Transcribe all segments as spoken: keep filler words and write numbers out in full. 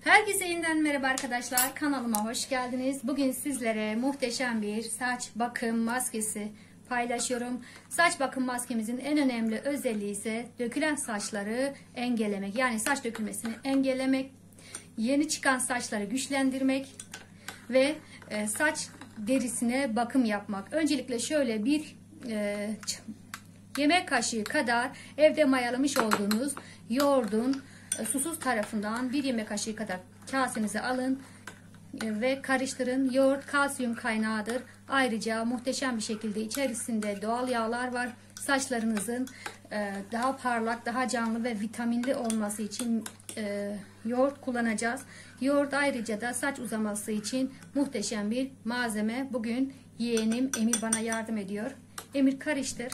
Herkese yeniden merhaba arkadaşlar, kanalıma hoş geldiniz. Bugün sizlere muhteşem bir saç bakım maskesi paylaşıyorum. Saç bakım maskemizin en önemli özelliği ise dökülen saçları engellemek. Yani saç dökülmesini engellemek, yeni çıkan saçları güçlendirmek ve e, saç derisine bakım yapmak. Öncelikle şöyle bir e, yemek kaşığı kadar evde mayalamış olduğunuz yoğurdun susuz tarafından bir yemek kaşığı kadar kasenize alın ve karıştırın. Yoğurt kalsiyum kaynağıdır. Ayrıca muhteşem bir şekilde içerisinde doğal yağlar var. Saçlarınızın daha parlak, daha canlı ve vitaminli olması için yoğurt kullanacağız. Yoğurt ayrıca da saç uzaması için muhteşem bir malzeme. Bugün yeğenim Emir bana yardım ediyor. Emir, karıştır.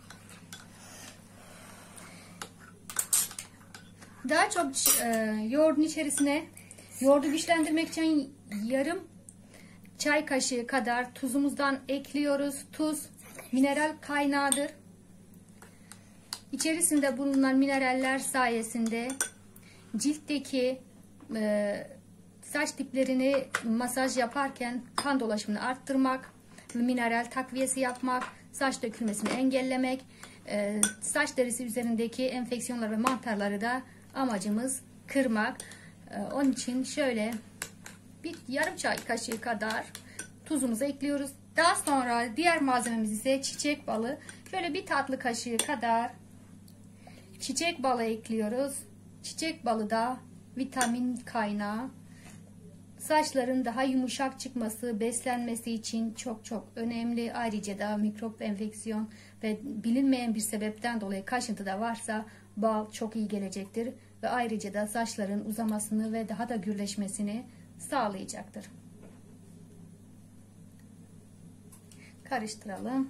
Daha çok e, yoğurdun içerisine yoğurdu güçlendirmek için yarım çay kaşığı kadar tuzumuzdan ekliyoruz. Tuz mineral kaynağıdır. İçerisinde bulunan mineraller sayesinde ciltteki e, saç diplerini masaj yaparken kan dolaşımını arttırmak, mineral takviyesi yapmak, saç dökülmesini engellemek, e, saç derisi üzerindeki enfeksiyonlar ve mantarları da amacımız kırmak. Ee, onun için şöyle bir yarım çay kaşığı kadar tuzumuzu ekliyoruz. Daha sonra diğer malzememiz ise çiçek balı. Şöyle bir tatlı kaşığı kadar çiçek balı ekliyoruz. Çiçek balı da vitamin kaynağı. Saçların daha yumuşak çıkması, beslenmesi için çok çok önemli. Ayrıca da mikrop, enfeksiyon ve bilinmeyen bir sebepten dolayı kaşıntı da varsa bal çok iyi gelecektir. Ve ayrıca da saçların uzamasını ve daha da gürleşmesini sağlayacaktır. Karıştıralım.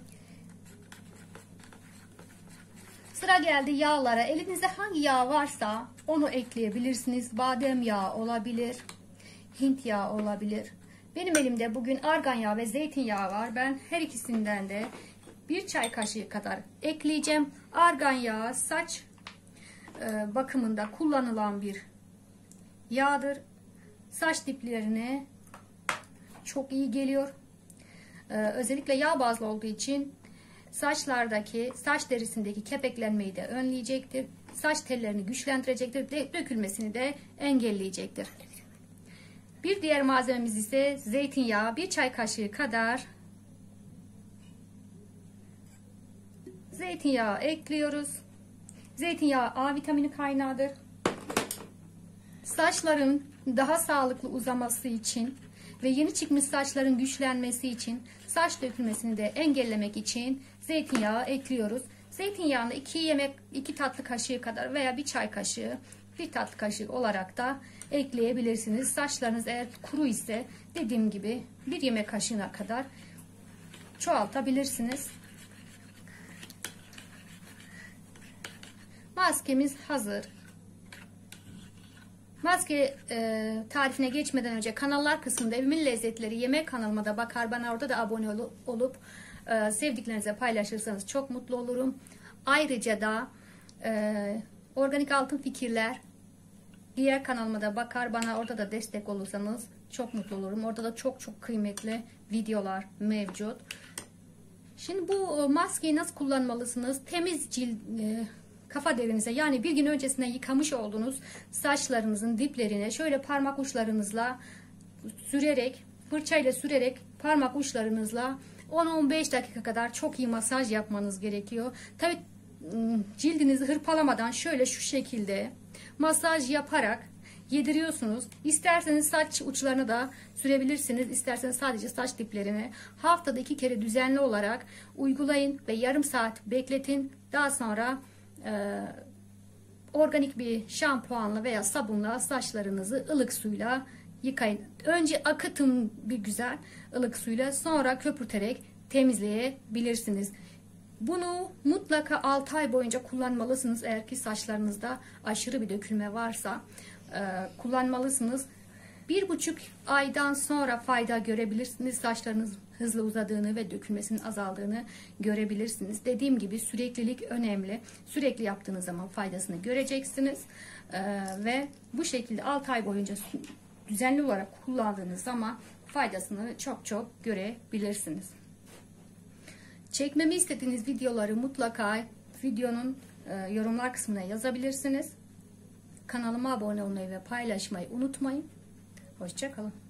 Sıra geldi yağlara. Elinizde hangi yağ varsa onu ekleyebilirsiniz. Badem yağı olabilir, Hint yağı olabilir. Benim elimde bugün argan yağı ve zeytinyağı var. Ben her ikisinden de bir çay kaşığı kadar ekleyeceğim. Argan yağı saç bakımında kullanılan bir yağdır. Saç diplerine çok iyi geliyor. Özellikle yağ bazlı olduğu için saçlardaki, saç derisindeki kepeklenmeyi de önleyecektir. Saç tellerini güçlendirecektir. Dökülmesini de engelleyecektir. Bir diğer malzememiz ise zeytinyağı. Bir çay kaşığı kadar zeytinyağı ekliyoruz. Zeytinyağı A vitamini kaynağıdır. Saçların daha sağlıklı uzaması için ve yeni çıkmış saçların güçlenmesi için, saç dökülmesini de engellemek için zeytinyağı ekliyoruz. Zeytinyağını iki yemek iki tatlı kaşığı kadar veya bir çay kaşığı, bir tatlı kaşığı olarak da ekleyebilirsiniz. Saçlarınız eğer kuru ise dediğim gibi bir yemek kaşığına kadar çoğaltabilirsiniz. Maskemiz hazır. Maske e, tarifine geçmeden önce kanallar kısmında Evimin Lezzetleri yemek kanalıma da bakar, bana orada da abone ol, olup e, sevdiklerinize paylaşırsanız çok mutlu olurum. Ayrıca da e, Organik Altın Fikirler diğer kanalıma da bakar, bana orada da destek olursanız çok mutlu olurum. Orada da çok çok kıymetli videolar mevcut. Şimdi bu maskeyi nasıl kullanmalısınız? Temiz cilt e, kafa derinize, yani bir gün öncesinde yıkamış olduğunuz saçlarınızın diplerine şöyle parmak uçlarınızla sürerek, fırçayla sürerek parmak uçlarınızla on on beş dakika kadar çok iyi masaj yapmanız gerekiyor. Tabi cildinizi hırpalamadan şöyle şu şekilde masaj yaparak yediriyorsunuz. İsterseniz saç uçlarına da sürebilirsiniz. İsterseniz sadece saç diplerine. Haftada iki kere düzenli olarak uygulayın ve yarım saat bekletin. Daha sonra Ee, organik bir şampuanla veya sabunla saçlarınızı ılık suyla yıkayın. Önce akıtın bir güzel ılık suyla, sonra köpürterek temizleyebilirsiniz. Bunu mutlaka altı ay boyunca kullanmalısınız. Eğer ki saçlarınızda aşırı bir dökülme varsa e, kullanmalısınız. Bir buçuk aydan sonra fayda görebilirsiniz. Saçlarınız hızlı uzadığını ve dökülmesinin azaldığını görebilirsiniz. Dediğim gibi süreklilik önemli. Sürekli yaptığınız zaman faydasını göreceksiniz. Ee, ve bu şekilde altı ay boyunca düzenli olarak kullandığınız zaman faydasını çok çok görebilirsiniz. Çekmemi istediğiniz videoları mutlaka videonun e, yorumlar kısmına yazabilirsiniz. Kanalıma abone olmayı ve paylaşmayı unutmayın. Hoşça kalın.